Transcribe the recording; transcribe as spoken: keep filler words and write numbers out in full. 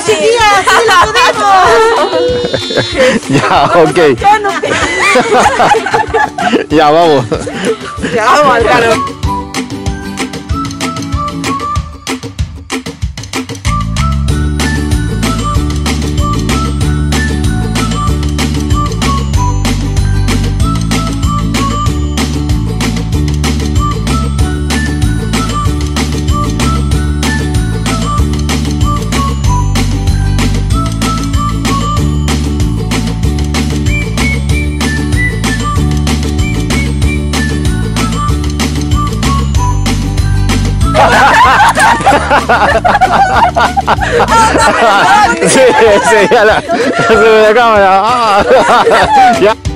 chiquillas, sí lo podemos. Ya, ok. Ya, vamos. Ya vamos al grano. Sí, sí, ya la, ya se ve la cámara. Ah, ya.